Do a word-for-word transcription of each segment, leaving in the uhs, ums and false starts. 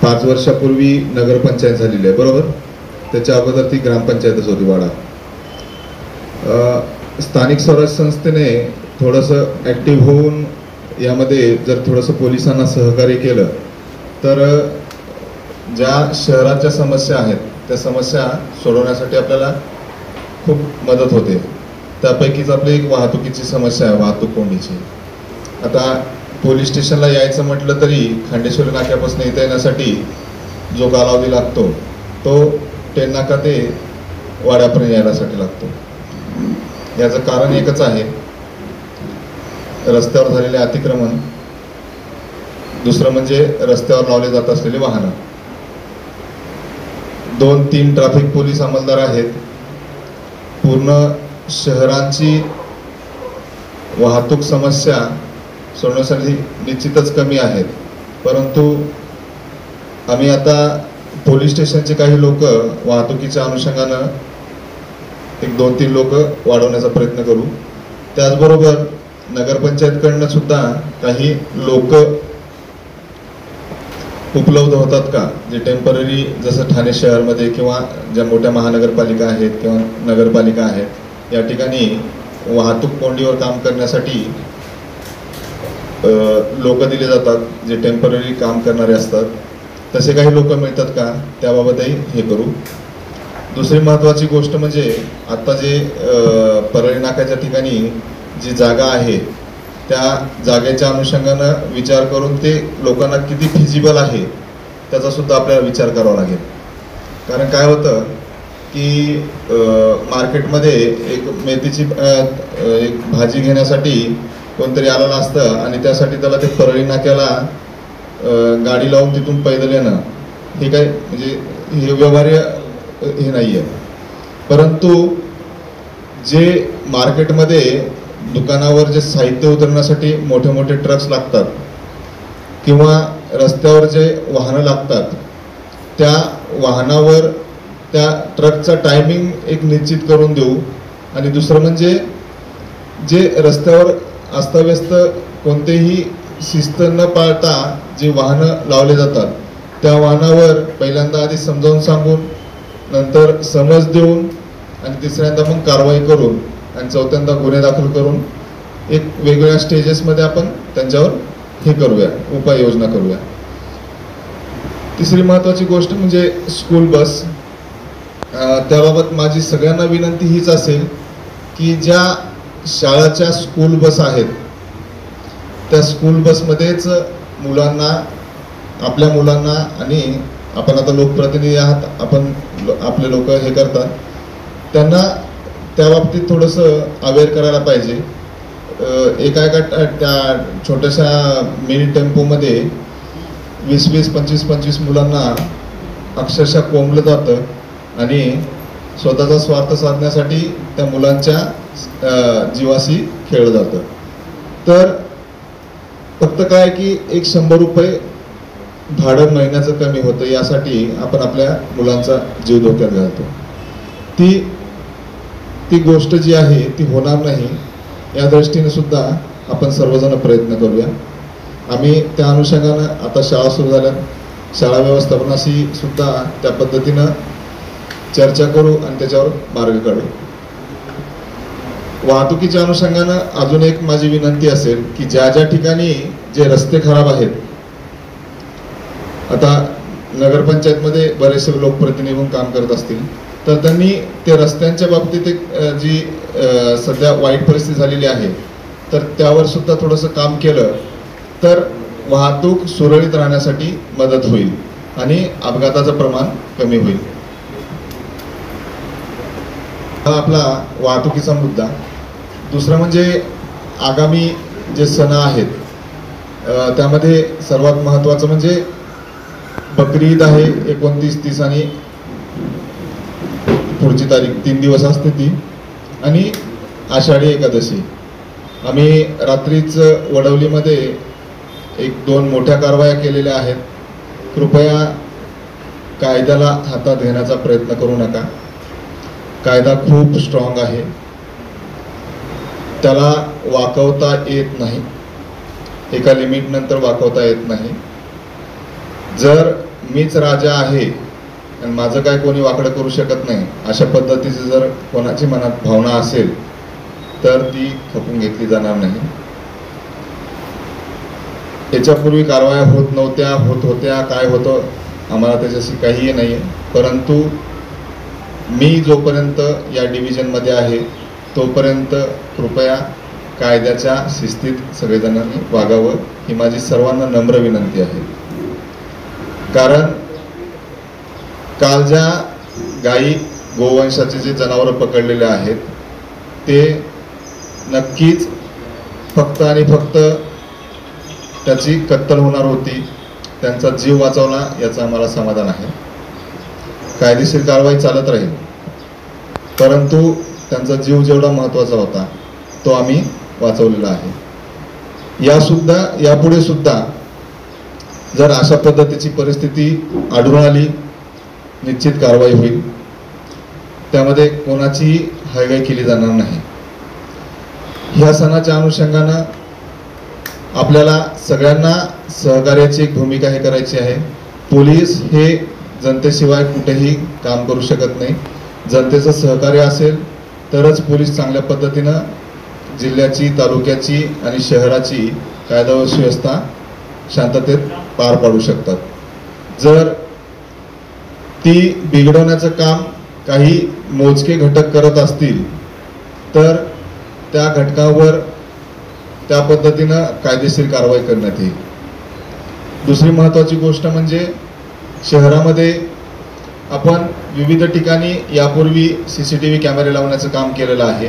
पाच वर्षापूर्वी नगरपंचायत झालेली आहे, बरोबर. त्याच्या अगोदर ती ग्रामपंचायतच होती वाडा. स्थानिक स्वराज्य संस्थेने थोडंसं ॲक्टिव्ह होऊन यामध्ये जर थोडंसं पोलिसांना सहकार्य केलं तर ज्या शहराच्या समस्या आहेत त्या समस्या सोडवण्यासाठी आपल्याला खूप मदत होते. त्यापैकीच आपली एक वाहतुकीची समस्या आहे, वाहतूक कोंडीची. आता पोलीस स्टेशनला यायचं म्हटलं तरी खांडेश्वरी नाक्यापासून इथं येण्यासाठी जो कालावधी लागतो तो टेन नाका ते वाड्यापर्यंत यायलासाठी लागतो. याचं कारण एकच आहे, रस्त्यावर झालेले अतिक्रमण, दुसरं म्हणजे रस्त्यावर लावले जात असलेले वाहनं. दोन तीन ट्रॅफिक पोलीस अंमलदार आहेत. पूर्ण शहरांची वाहतूक समस्या सोडवण्यासाठी निश्चितच कमी आहेत, परंतु आम्ही आता पोलीस स्टेशनचे काही लोक वाहतुकीच्या अनुषंगानं एक दोन तीन लोक वाढवण्याचा प्रयत्न करू. त्याचबरोबर नगरपंचायतकडनं सुद्धा काही लोक उपलब्ध होतात का, जे टेम्पररी, जसं ठाणे शहरामध्ये किंवा ज्या मोठ्या महानगरपालिका आहेत किंवा नगरपालिका आहेत या ठिकाणी वाहतूक कोंडीवर काम करण्यासाठी लोक दिले जातात, जे टेम्पररी काम करणारे असतात. तसे काही लोक मिळतात का, त्याबाबतही हे करू. दुसरी महत्त्वाची गोष्ट म्हणजे आता जे परळी नाक्याच्या ठिकाणी जी जागा आहे त्या जागेच्या अनुषंगानं विचार करून ते लोकांना किती फिजिबल आहे त्याचा सुद्धा आपल्याला विचार करावा लागेल. कारण काय होतं की मार्केटमध्ये एक मेथीची एक भाजी घेण्यासाठी कोणतरी आलेलं असतं आणि त्यासाठी त्याला ते परळी नाक्याला गाडी लावून तिथून पैदल येणं हे काय म्हणजे हे व्यवहार्य हे नाही आहे. परंतु जे मार्केटमध्ये दुकानावर जे साहित्य उतरण्यासाठी मोठे मोठे ट्रक्स लागतात किंवा रस्त्यावर जे वाहनं लागतात त्या वाहनावर त्या ट्रकचा टायमिंग एक निश्चित करून देऊ. आणि दुसरं म्हणजे जे रस्त्यावर अस्ताव्यस्त कोणतेही शिस्त न पाळता जे वाहनं लावले जातात त्या वाहनावर पहिल्यांदा आधी समजावून सांगून, नंतर समज देऊन आणि तिसऱ्यांदा मग कारवाई करून आणि चौथ्यांदा गुन्हे दाखल करून एक वेगवेगळ्या स्टेजेसमध्ये आपण त्यांच्यावर हे करूया, उपाययोजना करूया. तिसरी महत्त्वाची गोष्ट म्हणजे स्कूल बस. त्याबाबत माझी सगळ्यांना विनंती हीच असेल की ज्या शाळाच्या स्कूल बस आहेत त्या स्कूल बसमध्येच मुलांना, आपल्या मुलांना, आणि आपण आता लोकप्रतिनिधी आहात, आपण आपले लोक हे करतात, त्यांना त्या बाबतीत थोडंसं अवेअर करायला पाहिजे. एका एका त्या छोट्याशा मिनी टेम्पोमध्ये वीस वीस पंचवीस पंचवीस मुलांना अक्षरशः कोंबलं जातं आणि स्वतःचा स्वार्थ साधण्यासाठी त्या मुलांच्या जीवाशी खेळलं जातं. तर फक्त काय की एक शंभर रुपये भाडं महिन्याचं कमी होतं यासाठी आपण आपल्या मुलांचा जीव धोक्यात घालतो. ती ती गोष्ट जी आहे ती होणार नाही या दृष्टीने सुद्धा आपण सर्वजण प्रयत्न करूया. आम्ही त्या अनुषंगानं आता शाळा सुरू झाल्या, शाळा व्यवस्थापनाशी सुद्धा त्या पद्धतीनं चर्चा करू आणि त्याच्यावर मार्ग काढू. वाहतुकीच्या अनुषंगानं अजून एक माझी विनंती असेल की ज्या ज्या ठिकाणी जे रस्ते खराब आहेत, आता नगरपंचायतमध्ये बरेचसे लोकप्रतिनिधी काम करत असतील तर त्यांनी ते रस्त्यांच्या बाबतीत एक जी सध्या वाईट परिस्थिती झालेली आहे तर त्यावर सुद्धा थोडंसं काम केलं तर वाहतूक सुरळीत राहण्यासाठी मदत होईल आणि अपघाताचं प्रमाण कमी होईल. हा आपला वाहतुकीचा मुद्दा. दुसरं म्हणजे आगामी जे सण आहेत त्यामध्ये सर्वात महत्त्वाचं म्हणजे बकरी ईद आहे एकोणतीस तीस आणि पुढची तारीख तीन दिवस असते ती, आणि आषाढी एकादशी. आम्ही रात्रीच वडवलीमध्ये एक दोन मोठ्या कारवाया केलेल्या आहेत. कृपया कायद्याला हातात घेण्याचा प्रयत्न करू नका. कायदा खूप स्ट्रॉंग आहे, त्याला वाकवता येत नाही, एका लिमिट नंतर वाकवता येत नाही. जर मीच राजा आहे आणि माझं काय कोणी वाकडं करू शकत नाही, अशा पद्धतीची जर कोणाची मनात भावना असेल तर ती खपून घेतली जाणार नाही. याच्यापूर्वी कारवाया होत नव्हत्या, होत होत्या, काय होतं आम्हाला त्याच्याशी काहीही नाही आहे. परंतु मी जोपर्यंत या डिव्हिजनमध्ये आहे तोपर्यंत कृपया कायद्याच्या शिस्तीत सगळेजणांनी वागावं ही माझी सर्वांना नम्र विनंती आहे. कारण काल ज्या गायी गोवंशाचे जे जनावरं पकडलेले आहेत ते नक्कीच फक्त आणि फक्त त्याची कत्तल होणार होती, त्यांचा जीव वाचवला याचं आम्हाला समाधान आहे. कायदेशीर कारवाई चालत राहील, परंतु त्यांचा जीव जेवढा महत्त्वाचा होता तो आम्ही वाचवलेला आहे. यासुद्धा यापुढे सुद्धा जर अशा पद्धतीची परिस्थिती आढळून आली निश्चित कारवाई होईल, त्यामध्ये कोणाचीही हयगय केली जाणार नाही. ह्या सणाच्या अनुषंगानं आपल्याला सगळ्यांना सहकार्याची एक भूमिका हे करायची आहे. पोलीस हे जनतेशिवाय कुठेही काम करू शकत नाही. जनतेचं सहकार्य असेल तरच पोलीस चांगल्या पद्धतीनं जिल्ह्याची, तालुक्याची आणि शहराची कायदा व सुव्यवस्था शांततेत पार पाडू शकतात. जर ती बिघडवण्याचं काम काही मोजके घटक करत असतील तर त्या घटकावर त्या पद्धतीनं कायदेशीर कारवाई करण्यात येईल. दुसरी महत्त्वाची गोष्ट म्हणजे शहरामध्ये आपण विविध ठिकाणी यापूर्वी सी सी टी व्ही कॅमेरे लावण्याचं काम केलेलं आहे.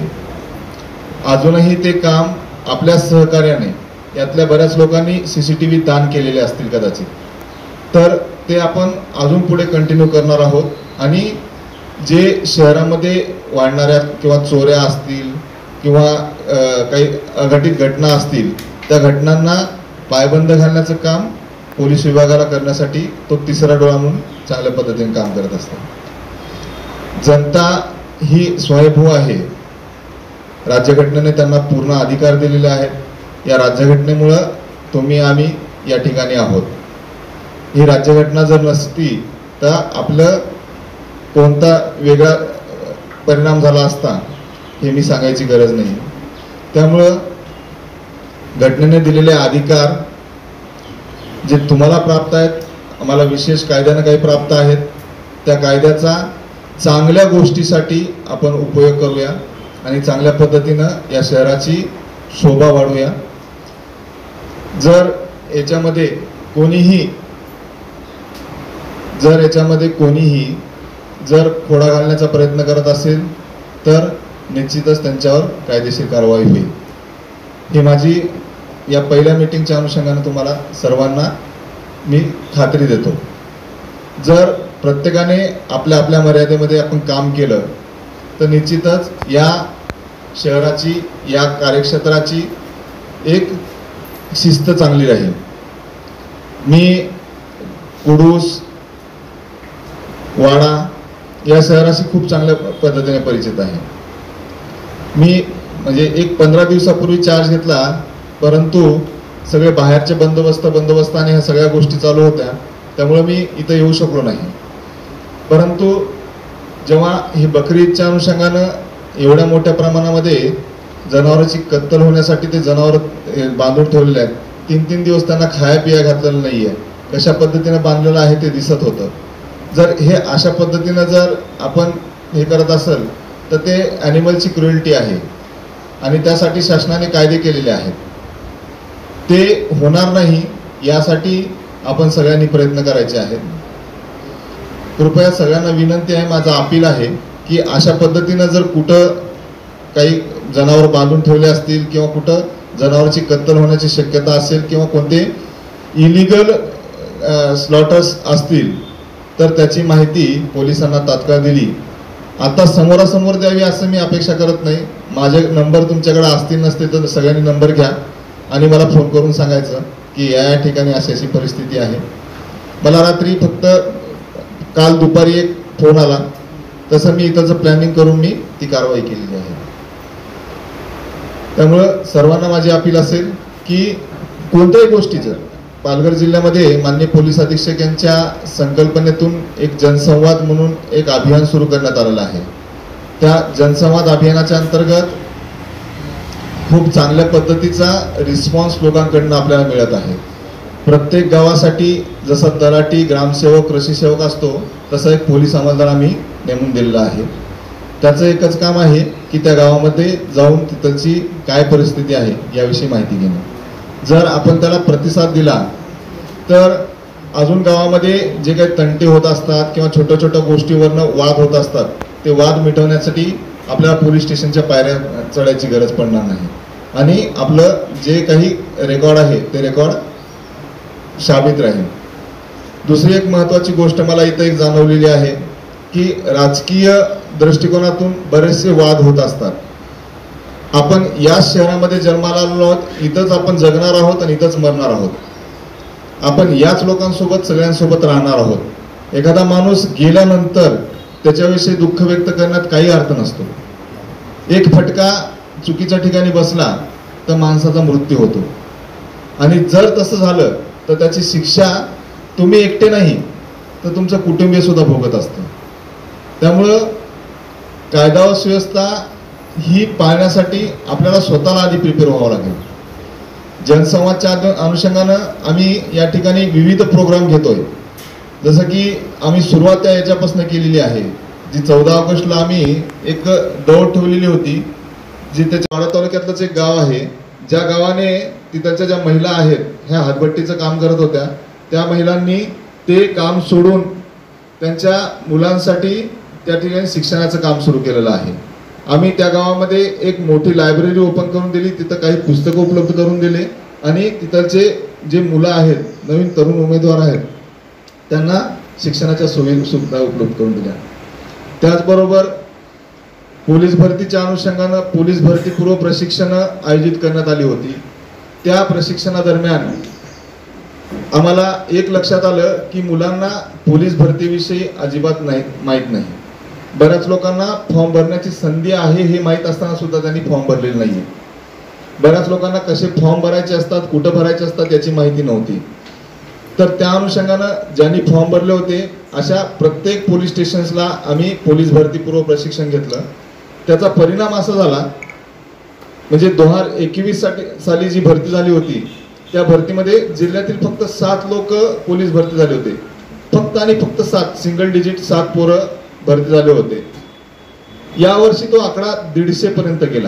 अजूनही ते काम आपल्या सहकार्याने यातल्या बऱ्याच लोकांनी सी सी टी व्ही दान केलेले असतील कदाचित, तर ते आपण अजून पुढे कंटिन्यू करणार आहोत. आणि जे शहरामध्ये वाढणाऱ्या किंवा चोऱ्या असतील किंवा काही अघटित घटना असतील त्या घटनांना पायबंद घालण्याचं काम पोलीस विभागाला करण्यासाठी तो तिसरा डोळा म्हणून चांगल्या पद्धतीने काम करत असतात. जनता ही स्वयंभू आहे. राज्यघटनेने त्यांना पूर्ण अधिकार दिलेले आहेत. या राज्यघटनेमुळं तुम्ही आम्ही या ठिकाणी आहोत. ही राज्यघटना जर नसती तर आपलं कोणता वेगळा परिणाम झाला असता हे मी सांगायची गरज नाही. त्यामुळं घटनेने दिलेले अधिकार जे तुम्हाला प्राप्त आहेत, आम्हाला विशेष कायद्यानं काही प्राप्त आहेत, त्या कायद्याचा चांगल्या गोष्टीसाठी आपण उपयोग करूया आणि चांगल्या पद्धतीनं या शहराची शोभा वाढवूया. जर याच्यामध्ये कोणीही जर याच्यामध्ये कोणीही जर खोडा घालण्याचा प्रयत्न करत असेल तर निश्चितच त्यांच्यावर कायदेशीर कारवाई होईल. ही माझी या पहिल्या मीटिंगच्या अनुषंगाने तुम्हाला सर्वांना मी खात्री देतो. जर प्रत्येकाने आपल्या आपल्या मर्यादेमध्ये आपण काम केलं तर निश्चितच या शहराची, या कार्यक्षेत्राची एक शिस्त चांगली राहील. मी कुडूस, वाडा या शहराशी खूप चांगल्या पद्धतीने परिचित आहे. मी म्हणजे एक पंधरा दिवसापूर्वी चार्ज घेतला, परंतु सगळे बाहेरचे बंदोबस्त बंदोबस्त आणि ह्या सगळ्या गोष्टी चालू होत्या, त्यामुळे मी इथं येऊ शकलो नाही. परंतु जेव्हा ही बकरी ईदच्या अनुषंगानं एवढ्या मोठ्या प्रमाणामध्ये जनावरांची कत्तल होण्यासाठी ते जनावर बांधून ठेवलेले आहेत, तीन तीन दिवस त्यांना खाया पिया घातलेलं नाही आहे, कशा पद्धतीनं बांधलेलं आहे ते दिसत होतं. जर हे अशा पद्धतीनं जर आपण हे करत असेल तर ते ॲनिमलची क्रुएल्टी आहे आणि त्यासाठी शासनाने कायदे केलेले आहेत. ते होणार नाही यासाठी आपण सगळ्यांनी प्रयत्न करायचे आहेत. कृपया सगळ्यांना विनंती आहे, माझा अपील आहे की अशा पद्धतीनं जर कुठं काही जनावर बांधून ठेवले असतील किंवा कुठं जनावरांची कत्तल होण्याची शक्यता असेल किंवा कोणते इलिगल स्लॉटर्स असतील तर त्याची माहिती पोलिसांना तात्काळ दिली. आता समोरासमोर द्यावी असं मी अपेक्षा करत नाही. माझे नंबर तुमच्याकडे असतील नसतील तर सगळ्यांनी नंबर घ्या आणि मला फोन करून सांगायचं की या या ठिकाणी अशी अशी परिस्थिती आहे. मला रात्री फक्त काल दुपारी एक फोन आला, तसं मी इथंचं प्लॅनिंग करून मी ती कारवाई केलेली आहे. त्यामुळं सर्वांना माझी अपील असेल की कोणत्याही गोष्टीचं पालघर जिल्ह्यामध्ये माननीय पोलीस अधीक्षक यांच्या संकल्पनेतून एक जनसंवाद म्हणून एक अभियान सुरू करण्यात आलेलं आहे। त्या जनसंवाद अभियानाच्या अंतर्गत खूप चांगल्या पद्धतीचा रिस्पॉन्स लोकांकडून आपल्याला मिळत आहे। प्रत्येक गावासाठी जसा तलाठी, ग्रामसेवक, कृषी सेवक असतो तसा एक पोलीस अंमलदार आम्ही नेमून दिलेला आहे। त्याचं एकच काम आहे की त्या गावामध्ये जाऊन तिथलची काय परिस्थिती आहे याविषयी माहिती घेणं। जर आपण त्याला प्रतिसाद दिला तर अजून गावामध्ये जे काही तंटे होत असतात किंवा छोट्या छोट्या गोष्टीवरनं वाद होत असतात ते वाद मिटवण्यासाठी आपल्याला पोलीस स्टेशनच्या पायऱ्या चढायची गरज पडणार नाही आणि आपलं जे काही रेकॉर्ड आहे ते रेकॉर्ड साबित राहील। दुसरी एक महत्त्वाची गोष्ट मला इथं एक जाणवलेली आहे की राजकीय दृष्टिकोनातून बरेचसे वाद होत असतात। आपण या शहरामध्ये जन्माला आलो आहोत, इथंच आपण जगणार आहोत आणि इथंच मरणार आहोत। आपण याच लोकांसोबत सगळ्यांसोबत राहणार आहोत। एखादा माणूस गेल्यानंतर त्याच्याविषयी दुःख व्यक्त करण्यात काही अर्थ नसतो। एक फटका चुकीच्या ठिकाणी बसला तर माणसाचा मृत्यू होतो आणि जर तसं झालं तर त्याची शिक्षा तुम्ही एकटे नाही तर तुमचं कुटुंबीय सुद्धा भोगत असतं। त्यामुळं कायदा व सुव्यवस्था ही पाळण्यासाठी आपल्याला स्वतःला आधी प्रिपेअर व्हावं लागेल। जनसंवादच्या अनुषंगानं आम्ही या ठिकाणी विविध प्रोग्राम घेतोय, जसं की आम्ही सुरुवात त्या याच्यापासून केलेली आहे जी चौदा ऑगस्टला आम्ही एक दौड ठेवलेली होती जी त्याच्या वाडा तालुक्यातलंच एक गाव आहे, ज्या गावाने तिथल्या ज्या महिला आहेत ह्या हातभट्टीचं काम करत होत्या, त्या महिलांनी ते काम सोडून त्यांच्या मुलांसाठी त्या ठिकाणी शिक्षणाचं काम सुरू केलेलं आहे। आम्ही त्या गावामध्ये एक मोठी लायब्ररी ओपन करून दिली, तिथं काही पुस्तकं उपलब्ध करून दिले आणि तिथलचे जे मुलं आहेत, नवीन तरुण उमेदवार आहेत, त्यांना शिक्षणाच्या सोयी सुविधा उपलब्ध करून दिल्या। त्याचबरोबर पोलीस भरतीच्या अनुषंगानं पोलीस भरती पूर्व प्रशिक्षण आयोजित करण्यात आली होती। त्या प्रशिक्षणादरम्यान आम्हाला एक लक्षात आलं की मुलांना पोलीस भरतीविषयी अजिबात नाही माहीत नाही। बऱ्याच लोकांना फॉर्म भरण्याची संधी आहे हे माहीत असताना सुद्धा त्यांनी फॉर्म भरलेले नाहीये। बऱ्याच लोकांना कसे फॉर्म भरायचे असतात, कुठं भरायचे असतात याची माहिती नव्हती। तर त्या अनुषंगानं ज्यांनी फॉर्म भरले होते अशा प्रत्येक पोलीस स्टेशन्सला आम्ही पोलीस भरती पूर्व प्रशिक्षण घेतलं। त्याचा परिणाम असा झाला म्हणजे दोन हजार एकवीस साठी साली जी भरती झाली होती त्या भरतीमध्ये जिल्ह्यातील फक्त सात लोक पोलीस भरती झाले होते, फक्त आणि फक्त सात, सिंगल डिजिट सात पोरं भरती झाले होते। यावर्षी तो आकडा दीडशे पर्यंत गेला,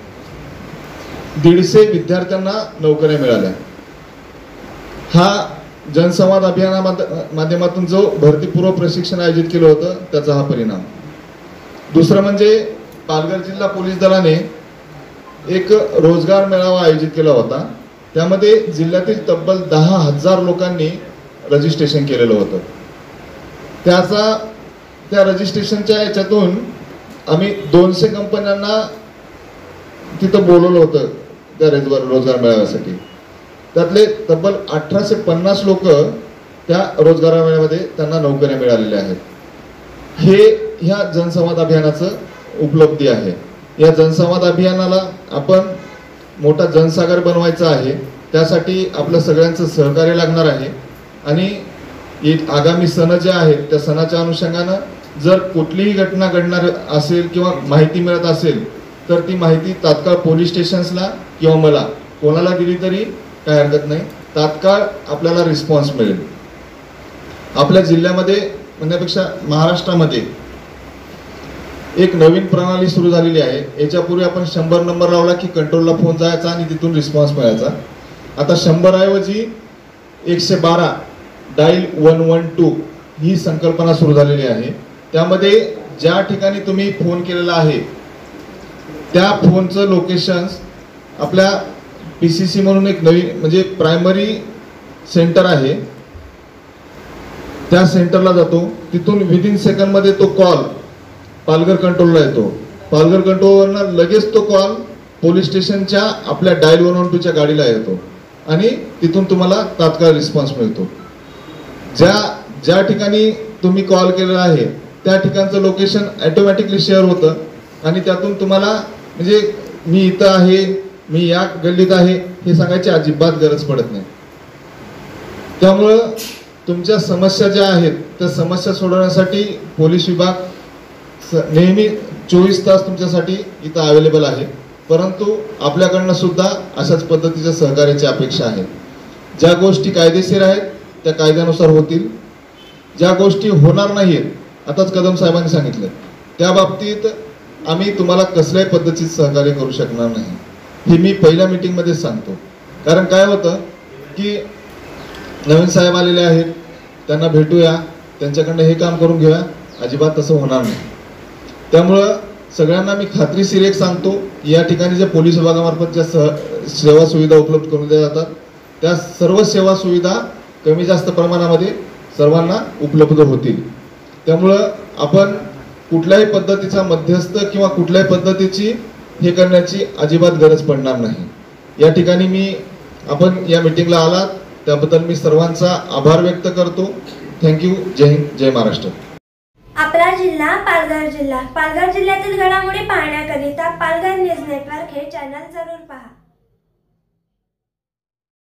दीडशे विद्यार्थ्यांना नोकऱ्या मिळाल्या। हा जनसंवाद अभियाना माध्यमातून जो भरतीपूर्व प्रशिक्षण आयोजित केलं होतं त्याचा हा परिणाम। दुसरं म्हणजे पालघर जिल्हा पोलीस दलाने एक रोजगार मेळावा आयोजित केला होता, त्यामध्ये जिल्ह्यातील तब्बल दहा हजार लोकांनी रजिस्ट्रेशन केलेलं होतं। त्याचा त्या रजिस्ट्रेशनच्या याच्यातून आम्ही दोनशे कंपन्यांना तिथं बोलवलं होतं त्या रोजगार रोजगार मेळाव्यासाठी। त्यातले तब्बल अठराशे पन्नास लोक त्या रोजगार मेळाव्यामध्ये त्यांना नोकऱ्या मिळालेल्या आहेत। हे ह्या जनसंवाद अभियानाचं उपलब्धी आहे। या जनसंवाद अभियानाला आपण मोठा जनसागर बनवायचा आहे, त्यासाठी आपलं सगळ्यांचं सहकार्य लागणार आहे आणि आगामी सण जे आहेत त्या सणाच्या अनुषंगानं जर कुठलीही घटना घडणार असेल किंवा माहिती मिळत असेल तर ती माहिती तात्काळ पोलीस स्टेशन्सला किंवा मला कोणाला दिली तरी काही हरकत नाही, तात्काळ आपल्याला रिस्पॉन्स मिळेल। आपल्या जिल्ह्यामध्ये म्हणण्यापेक्षा महाराष्ट्रामध्ये एक नवीन प्रणाली सुरू झालेली आहे। याच्यापूर्वी आपण शंभर नंबर लावला की कंट्रोलला फोन जायचा आणि तिथून रिस्पॉन्स मिळायचा। आता शंभर ऐवजी एकशे बारा डायल वन वन टू ही संकल्पना सुरू झालेली आहे। त्यामध्ये ज्या ठिकाणी तुम्ही फोन केलेला आहे त्या फोनचं लोकेशन्स आपल्या पी सी सी म्हणून एक नवीन म्हणजे प्रायमरी सेंटर आहे, त्या सेंटरला जातो, तिथून विदिन सेकंड मध्ये तो कॉल पालघर कंट्रोलला येतो। पालघर कंट्रोलवरनं लगेच तो कॉल पोलीस स्टेशनच्या आपल्या डायल वन वन टू च्या गाडीला येतो आणि तिथून तुम्हाला तात्काळ रिस्पॉन्स मिळतो। ज्या ज्या ठिकाणी तुम्ही कॉल केलेला आहे त्या ठिकाणचं लोकेशन ऑटोमॅटिकली शेअर होतं आणि त्यातून तुम्हाला म्हणजे मी इथं आहे, मी या गल्लीत आहे हे सांगायची अजिबात गरज पडत नाही। त्यामुळं तुमच्या समस्या ज्या आहेत त्या समस्या सोडवण्यासाठी पोलीस विभाग स नेहमी चोवीस तास तुमच्यासाठी इथं अवेलेबल आहे, परंतु आपल्याकडनं सुद्धा अशाच पद्धतीच्या सहकार्याची अपेक्षा आहे। ज्या गोष्टी कायदेशीर आहेत त्या कायद्यानुसार होतील, ज्या गोष्टी होणार नाहीत आताच कदम साहेबांनी सांगितलं त्या बाबतीत आम्ही तुम्हाला कसल्याही पद्धतीचं सहकार्य करू शकणार नाही, हे मी पहिल्या मीटिंगमध्येच सांगतो। कारण काय होतं की नवीन साहेब आलेले आहेत, त्यांना भेटूया, त्यांच्याकडनं हे काम करून घेऊया, अजिबात तसं होणार नाही। त्यामुळं सगळ्यांना मी खात्रीशीर एक सांगतो की या ठिकाणी जे पोलीस विभागामार्फत ज्या सह सेवा सुविधा उपलब्ध करून दिल्या जातात त्या सर्व सेवा सुविधा कमी जास्त प्रमाणामध्ये सर्वांना उपलब्ध होतील। त्यामुळं आपण कुठल्याही पद्धतीचा मध्यस्थ किंवा कुठल्याही पद्धतीची हे करण्याची अजिबात गरज पडणार नाही। या ठिकाणी मी आपण या मीटिंगला आलात त्याबद्दल मी सर्वांचा आभार व्यक्त करतो। थँक्यू। जय हिंद, जय महाराष्ट्र। आपला जिल्हा पालघर जिल्हा पालघर जिल्ह्यातील घडामोडी पाहण्याकरिता पालघर न्यूज नेटवर्क हे चॅनल जरूर पहा।